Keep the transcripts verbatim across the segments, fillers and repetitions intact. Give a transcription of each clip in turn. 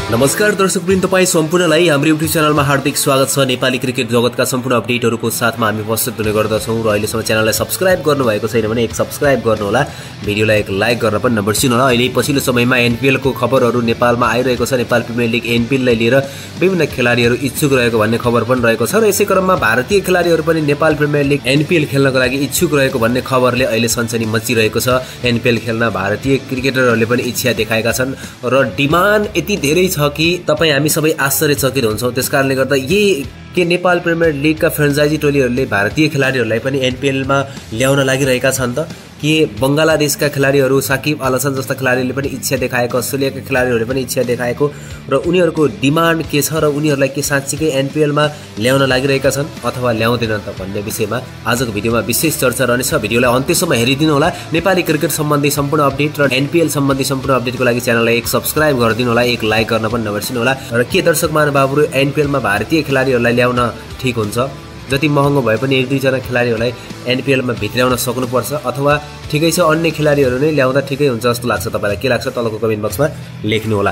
नमस्कार दर्शकवृन्द, तपाईँ सम्पूर्णलाई हाम्रो युट्युब च्यानलमा हार्दिक स्वागत छ। नेपाली क्रिकेट जगतका सम्पूर्ण अपडेटहरूको साथमा हामी उपस्थित हुने गर्दछौँ र अहिलेसम्म च्यानललाई सब्स्क्राइब गर्नुभएको छैन भने एक सब्स्क्राइब गर्नुहोला, भिडियोलाई एक लाइक गर्न पनि नबिर्सिनुहोला। अहिले पछिल्लो समयमा एनपिएलको खबरहरू नेपालमा आइरहेको छ। नेपाल प्रिमियर लिग एनपिएललाई लिएर विभिन्न खेलाडीहरू इच्छुक रहेको भन्ने खबर पनि रहेको छ र यसै क्रममा भारतीय खेलाडीहरू पनि नेपाल प्रिमियर लिग एनपिएल खेल्नको लागि इच्छुक रहेको भन्ने खबरले अहिले सनसनी मचिरहेको छ। एनपिएल खेल्न भारतीय क्रिकेटरहरूले पनि इच्छा देखाएका छन् र डिमान्ड यति धेरै छ कि तपाईं हामी सबै आश्चर्यचकित हुन्छौँ। त्यसकारणले गर्दा यही के नेपाल प्रिमियर लिगका फ्रेन्चाइजी टोलीहरूले भारतीय खेलाडीहरूलाई पनि एनपिएलमा ल्याउन लागिरहेका छन् त? के बङ्गलादेशका खेलाडीहरू साकिब अल हसन जस्ता खेलाडीहरूले पनि इच्छा देखाएको, अस्ट्रेलियाका खेलाडीहरूले पनि इच्छा देखाएको र उनीहरूको डिमान्ड के छ र उनीहरूलाई के साँच्चीकै एनपिएलमा ल्याउन लागिरहेका छन् अथवा ल्याउँदैनन् त भन्ने विषयमा आजको भिडियोमा विशेष चर्चा रहनेछ। भिडियोलाई अन्त्यसम्म हेरिदिनु होला। नेपाली क्रिकेट सम्बन्धी सम्पूर्ण अपडेट र एनपिएल सम्बन्धी सम्पूर्ण अपडेटको लागि च्यानललाई एक सब्स्क्राइब गरिदिनु होला, एक लाइक गर्न पनि नबिर्सिनु होला। र के दर्शक महानुभावहरू एनपिएलमा भारतीय खेलाडीहरूलाई ल्याउन ठिक हुन्छ? जति महँगो भए पनि एक दुईजना खेलाडीहरूलाई एनपिएलमा भित्राउन सक्नुपर्छ अथवा ठिकै छ अन्य खेलाडीहरू नै ल्याउँदा ठिकै हुन्छ जस्तो लाग्छ? तपाईँलाई के लाग्छ तलको कमेन्ट बक्समा लेख्नु होला।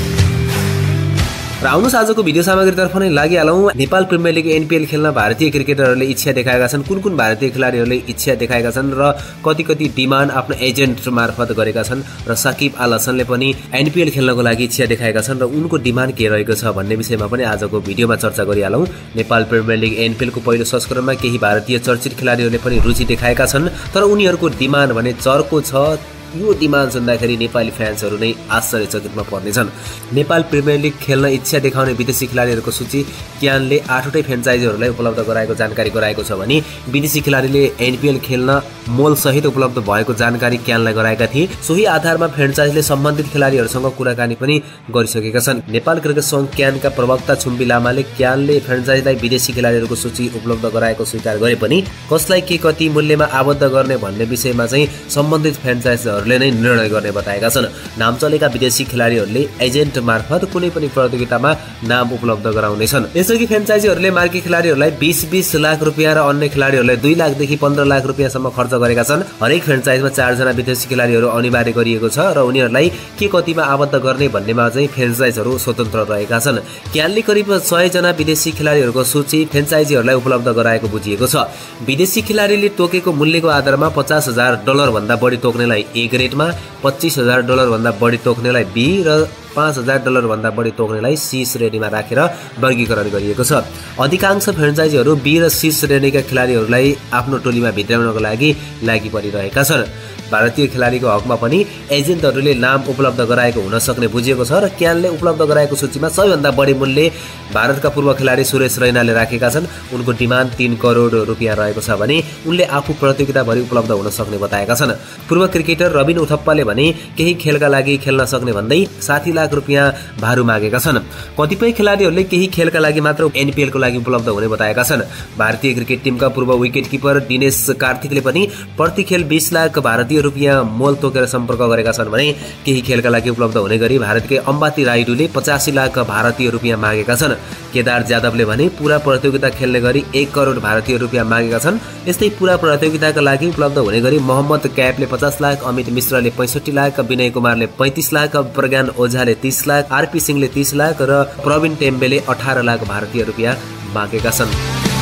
र आउनुहोस् आजको भिडियो सामग्रीतर्फ नै लागिहालौँ। नेपाल प्रिमियर लिग एनपिएल खेल्न भारतीय क्रिकेटरहरूले इच्छा देखाएका छन्। कुन कुन भारतीय खेलाडीहरूले इच्छा देखाएका छन् र कति कति डिमान्ड आफ्नो एजेन्ट मार्फत गरेका छन् र साकिब अल हसनले पनि एनपिएल खेल्नको लागि इच्छा देखाएका छन् र उनको डिमान्ड के रहेको छ भन्ने विषयमा पनि आजको भिडियोमा चर्चा गरिहालौँ। नेपाल प्रिमियर लिग एनपिएलको पहिलो संस्करणमा केही भारतीय चर्चित खेलाडीहरूले पनि रुचि देखाएका छन्, तर उनीहरूको डिमान्ड भने चर्को छ। यो डिमान्ड सुन्दाखेरि नेपाली फ्यान्सहरू नै आश्चर्यचकितमा पर्नेछन्। नेपाल प्रिमियर लिग खेल्न इच्छा देखाउने विदेशी खेलाडीहरूको सूची क्यानले आठवटै फ्रेन्चाइजीहरूलाई उपलब्ध गराएको जानकारी गराएको छ भने विदेशी खेलाडीले एनपिएल खेल्न मोलसहित उपलब्ध भएको जानकारी क्यानलाई गराएका थिए। सोही आधारमा फ्रेन्चाइजीले सम्बन्धित खेलाडीहरूसँग कुराकानी पनि गरिसकेका छन्। नेपाल क्रिकेट सङ्घ क्यानका प्रवक्ता छुम्बी लामाले क्यानले फ्रेन्चाइजीलाई विदेशी खेलाडीहरूको सूची उपलब्ध गराएको स्वीकार गरे पनि कसलाई के कति मूल्यमा आबद्ध गर्ने भन्ने विषयमा चाहिँ सम्बन्धित फ्रेन्चाइजी ले नै निर्णय गर्ने बताएका छन्। नाम चलेका विदेशी खेलाडीहरूले एजेन्ट मार्फत कुनै पनि प्रतियोगितामा नाम उपलब्ध गराउनेछन्। यसअघि फ्रेन्चाइजीहरूले मार्की खेलाडीहरूलाई बीस बीस लाख रुपियाँ र अन्य खेलाडीहरूलाई दुई लाखदेखि पन्ध्र लाख रुपियाँसम्म खर्च गरेका छन्। हरेक फ्रेन्चाइजमा चारजना विदेशी खेलाडीहरू अनिवार्य गरिएको छ र उनीहरूलाई के कतिमा आबद्ध गर्ने भन्नेमा चाहिँ फ्रेन्चाइजहरू स्वतन्त्र रहेका छन्। क्यानले करिब सयजना विदेशी खेलाडीहरूको सूची फ्रेन्चाइजीहरूलाई उपलब्ध गराएको बुझिएको छ। विदेशी खेलाडीले तोकेको मूल्यको आधारमा पचास हजार डलर भन्दा बढी तोक्नेलाई ए ग्रेडमा, पच्चीस हजार डलर भन्दा बढी तोक्नेलाई बी र पाँच हजार डलर भन्दा बढी तोक्नेलाई सी श्रेणीमा राखेर वर्गीकरण गरिएको छ। अधिकांश फ्रेन्चाइजीहरू बी र सी श्रेणीका खेलाडीहरूलाई आफ्नो टोलीमा भित्राउनको लागि लागि परिरहेका छन्। भारतीय खेलाडीको हकमा पनि एजेन्टहरूले नाम उपलब्ध गराएको हुन सक्ने बुझिएको छ र क्यानले उपलब्ध गराएको सूचीमा सबैभन्दा बढी मूल्य भारतका पूर्व खेलाडी सुरेश रैनाले राखेका छन्। उनको डिमान्ड तीन करोड रुपियाँ रहेको छ भने उनले आफू प्रतियोगिताभरि उपलब्ध हुन सक्ने बताएका छन्। पूर्व क्रिकेटर रबिन उथप्पाले भने केही खेलका लागि खेल्न सक्ने भन्दै साठी लाख रुपियाँ भारू मागेका छन्। कतिपय खेलाडीहरूले केही खेलका लागि मात्र एनपिएलको लागि उपलब्ध हुने बताएका छन्। भारतीय क्रिकेट टिमका पूर्व विकेट किपर दिनेश कार्तिकले पनि प्रति खेल बीस लाख भारतीय रुपियाँ मोल तोकेर सम्पर्क गरेका छन् भने केही खेलका लागि उपलब्ध हुने गरी भारतकै अम्बाती राइडुले पचासी लाख भारतीय रुपियाँ मागेका छन्। केदार जादवले भने पूरा प्रतियोगिता खेल्ने गरी एक करोड भारतीय रुपियाँ मागेका छन्। यस्तै पूरा प्रतियोगिताका लागि उपलब्ध हुने गरी मोहम्मद क्यापले पचास लाख, अमित मिश्रले पैँसठी लाख, विनय कुमारले पैँतिस लाख, प्रज्ञान ओझाले तीस लाख, आरपी सिंहले तीस लाख र प्रवीण टेम्बेले अठार लाख भारतीय रुपियाँ मागेका छन्।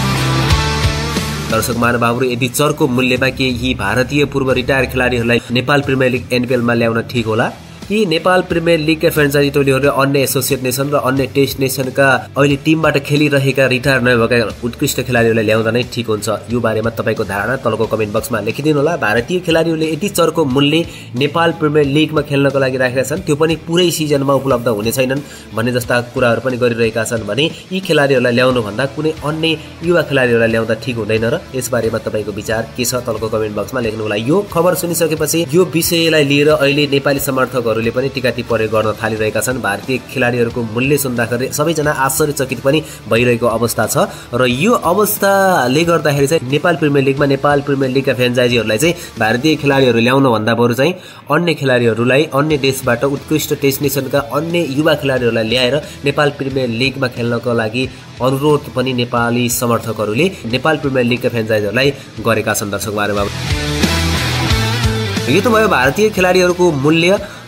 दर्शक महानुभावहरू, यदि चर्को मूल्यमा केही भारतीय पूर्व रिटायर खेलाडीहरूलाई नेपाल प्रिमियर लिग एनपिएलमा ल्याउन ठिक होला कि नेपाल प्रिमियर लिगका फ्रेन्चाइजी टोलीहरूले अन्य एसोसिएट नेसन र अन्य टेस्ट नेसनका अहिले टिमबाट खेलिरहेका रिटायर नभएका उत्कृष्ट खेलाडीहरूलाई ल्याउँदा नै ठिक हुन्छ? यो बारेमा तपाईँको धारणा तलको कमेन्ट बक्समा लेखिदिनु होला। भारतीय खेलाडीहरूले यति चर्को मूल्य नेपाल प्रिमियर लिगमा खेल्नको लागि राखेका छन्, त्यो पनि पुरै सिजनमा उपलब्ध हुने छैनन् भन्ने जस्ता कुराहरू पनि गरिरहेका छन् भने यी खेलाडीहरूलाई ल्याउनुभन्दा कुनै अन्य युवा खेलाडीहरूलाई ल्याउँदा ठिक हुँदैन र यसबारेमा तपाईँको विचार के छ तलको कमेन्ट बक्समा लेख्नु होला। यो खबर सुनिसकेपछि यो विषयलाई लिएर अहिले नेपाली समर्थकहरू पनि टीका टिप्पणी गर्न थालिरहेका छन्। भारतीय खेलाडीहरूको मूल्य सुन्दाखेरि सबैजना आश्चर्यचकित पनि भइरहेको अवस्था छ र यो अवस्थाले गर्दाखेरि चाहिँ नेपाल प्रिमियर लिगमा नेपाल प्रिमियर लिगका फ्रेन्चाइजीहरूलाई चाहिँ भारतीय खेलाडीहरू ल्याउन भन्दा बरु चाहिँ अन्य खेलाडीहरूलाई अन्य देशबाट उत्कृष्ट टेस्ट नेसनका अन्य युवा खेलाडीहरूलाई ल्याएर नेपाल प्रिमियर लिगमा खेल्नको लागि अनुरोध पनि नेपाली समर्थकहरूले नेपाल प्रिमियर लिगका फ्रेन्चाइजीहरूलाई गरेका छन्। दर्शक महानुभाव, यो त भयो भारतीय खेलाडीहरूको मूल्य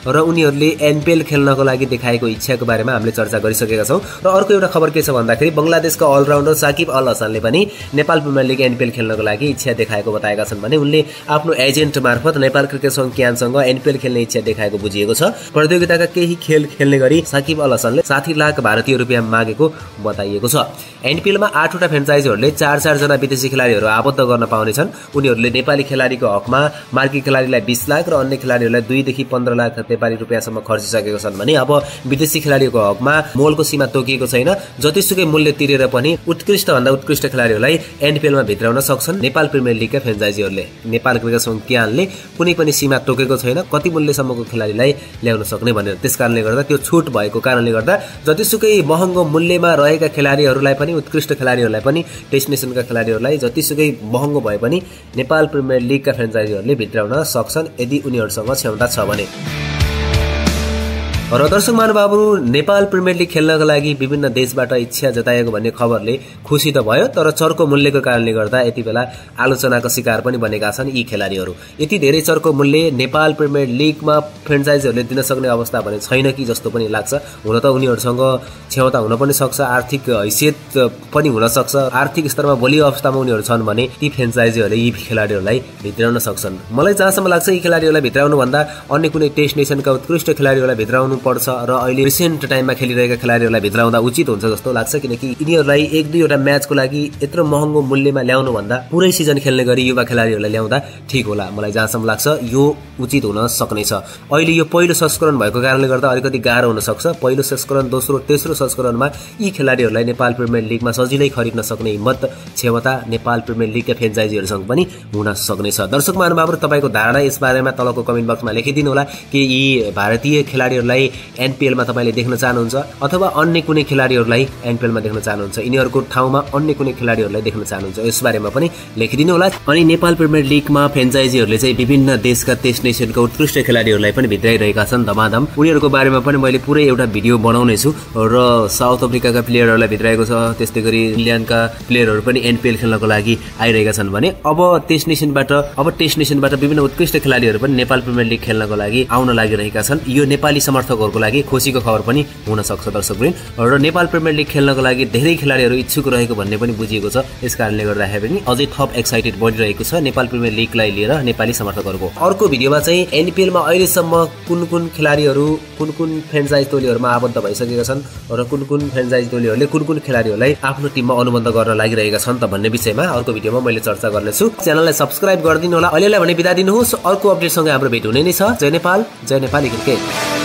र उनीहरूले एनपिएल खेल्नको लागि देखाएको इच्छाको बारेमा हामीले चर्चा गरिसकेका छौँ। र अर्को एउटा खबर के छ भन्दाखेरि बङ्गलादेशका अलराउन्डर साकिब अल हसनले पनि नेपाल प्रिमियर लिग एनपिएल खेल्नको लागि इच्छा देखाएको बताएका छन् भने उनले आफ्नो एजेन्ट मार्फत नेपाल क्रिकेट सङ्घ क्यानसँग एनपिएल खेल्ने इच्छा देखाएको बुझिएको छ। प्रतियोगिताका केही खेल खेल्ने गरी साकिब अल हसनले साठी लाख भारतीय रुपियाँ मागेको बताइएको छ। एनपिएलमा आठवटा फ्रेन्चाइजीहरूले चार चारजना विदेशी खेलाडीहरू आबद्ध गर्न पाउनेछन्। उनीहरूले नेपाली खेलाडीको हकमा मार्की खेलाडीलाई बीस लाख र अन्य खेलाडीहरूलाई दुईदेखि पन्ध्र लाख नेपाली रुपियाँसम्म खर्चिसकेको छन् भने अब विदेशी खेलाडीको हकमा मोलको सीमा तोकिएको छैन। जतिसुकै मूल्य तिरेर पनि उत्कृष्टभन्दा उत्कृष्ट खेलाडीहरूलाई एनपिएलमा भित्राउन सक्छन् नेपाल प्रिमियर लिगका फ्रेन्चाइजीहरूले। नेपाल क्रिकेट सङ्घ क्यानले कुनै पनि सीमा तोकेको छैन कति मूल्यसम्मको खेलाडीलाई ल्याउन सक्ने भनेर। त्यसकारणले गर्दा त्यो छुट भएको कारणले गर्दा जतिसुकै महँगो मूल्यमा रहेका खेलाडीहरूलाई पनि उत्कृष्ट खेलाडीहरूलाई पनि टेस्ट नेसनका खेलाडीहरूलाई जतिसुकै महँगो भए पनि नेपाल प्रिमियर लिगका फ्रेन्चाइजीहरूले भित्राउन सक्छन् यदि उनीहरूसँग क्षमता छ भने। र दर्शक महानुभावहरू नेपाल प्रिमियर लिग खेल्नका लागि विभिन्न देशबाट इच्छा जताएको भन्ने खबरले खुसी त भयो तर चर्को मूल्यको कारणले गर्दा यति बेला आलोचनाको शिकार पनि बनेका छन् यी खेलाडीहरू। यति धेरै चर्को मूल्य नेपाल प्रिमियर लिगमा फ्रेन्चाइजीहरूले दिन सक्ने अवस्था भने छैन कि जस्तो पनि लाग्छ। हुन त उनीहरूसँग क्षमता हुन पनि सक्छ, आर्थिक हैसियत पनि हुन सक्छ, आर्थिक स्तरमा बलियो अवस्थामा उनीहरू छन् भने ती फ्रेन्चाइजीहरूले यी खेलाडीहरूलाई भित्राउन सक्छन्। मलाई जहाँसम्म लाग्छ यी खेलाडीहरूलाई भित्राउनु भन्दा अन्य कुनै टेस्ट नेसनका उत्कृष्ट खेलाडीहरूलाई भित्राउनु पर्छ र अहिले रिसेन्ट टाइममा खेलिरहेका खेलाडीहरूलाई भित्राउँदा उचित हुन्छ जस्तो लाग्छ। किनकि यिनीहरूलाई एक दुईवटा म्याचको लागि यत्रो महँगो मूल्यमा ल्याउनु भन्दा पुरै सिजन खेल्ने गरी युवा खेलाडीहरूलाई ल्याउँदा ठिक होला। मलाई जहाँसम्म लाग्छ यो उचित हुन सक्नेछ। अहिले यो पहिलो संस्करण भएको कारणले गर्दा अलिकति गाह्रो हुन सक्छ। पहिलो संस्करण, दोस्रो, तेस्रो संस्करणमा यी खेलाडीहरूलाई नेपाल प्रिमियर लिगमा सजिलै खरिद्न सक्ने हिम्मत क्षमता नेपाल प्रिमियर लिगका फ्रेन्चाइजीहरूसँग पनि हुन सक्नेछ। दर्शक महानुभावहरू तपाईँको धारणा यसबारेमा तलको कमेन्ट बक्समा लेखिदिनु होला कि यी भारतीय खेलाडीहरूलाई एनपिएलमा तपाईँले देख्न चाहनुहुन्छ अथवा अन्य कुनै खेलाडीहरूलाई एनपिएलमा देख्न चाहनुहुन्छ, यिनीहरूको ठाउँमा अन्य कुनै खेलाडीहरूलाई देख्न चाहनुहुन्छ, यसबारेमा पनि लेखिदिनु होला। अनि नेपाल प्रिमियर लिगमा फ्रेन्चाइजीहरूले चाहिँ विभिन्न देशका टेस्ट नेसनका उत्कृष्ट खेलाडीहरूलाई पनि भित्राइरहेका छन् धमाधम। उनीहरूको बारेमा पनि मैले पुरै एउटा भिडियो बनाउने छु र साउथ अफ्रिकाका प्लेयरहरूलाई भित्राएको छ, त्यस्तै गरी इङ्ल्यान्डका प्लेयरहरू पनि एनपिएल खेल्नको लागि आइरहेका छन् भने अब टेस्ट नेसनबाट अब टेस्ट नेसनबाट विभिन्न उत्कृष्ट खेलाडीहरू पनि नेपाल प्रिमियर लिग खेल्नको लागि आउन लागिरहेका छन्। यो नेपाली समर्थकहरूको लागि खुसीको खबर पनि हुन सक्छ दर्शकवृन्द। र नेपाल प्रिमियर लिग खेल्नको लागि धेरै खेलाडीहरू इच्छुक रहेको भन्ने पनि बुझिएको छ। यसकारणले गर्दाखेरि पनि अझै थप एक्साइटेड बढिरहेको छ नेपाल प्रिमियर लिगलाई लिएर नेपाली समर्थकहरूको। अर्को भिडियोमा चाहिँ एनपिएलमा अहिलेसम्म कुन कुन खेलाडीहरू कुन कुन फ्रेन्चाइज टोलीहरूमा आबद्ध भइसकेका छन् र कुन कुन फ्रेन्चाइज टोलीहरूले कुन कुन खेलाडीहरूलाई आफ्नो टिममा अनुबन्ध गर्न लागिरहेका छन् त भन्ने विषयमा अर्को भिडियोमा मैले चर्चा गर्नेछु। च्यानललाई सब्स्क्राइब गरिदिनु होला। अहिलेलाई भने बिदा दिनुहोस्। अर्को अपडेटसँग हाम्रो भेट हुने नै छ। जय नेपाल, जय नेपाली क्रिकेट।